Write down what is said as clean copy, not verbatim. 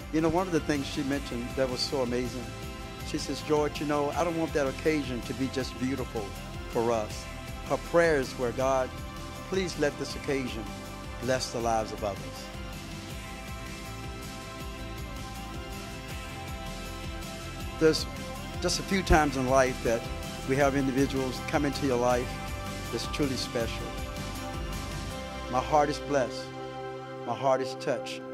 You know, one of the things she mentioned that was so amazing, she says, George, you know, I don't want that occasion to be just beautiful for us. Her prayers were, God, please let this occasion bless the lives of others. There's just a few times in life that we have individuals come into your life that's truly special. My heart is blessed. My heart is touched